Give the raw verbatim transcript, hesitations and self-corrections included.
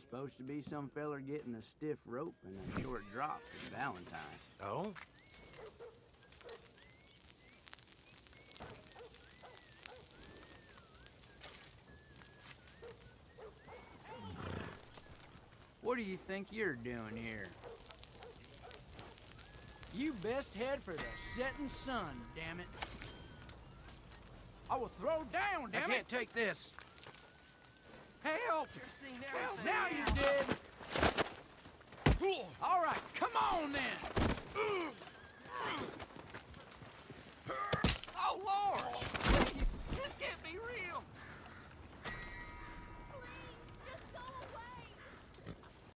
supposed to be some feller getting a stiff rope and a short drop for Valentine. Oh? What do you think you're doing here? You best head for the setting sun, damn it. I will throw down, damn I it! can't take this. Help! Help! Now you did! All right, come on then!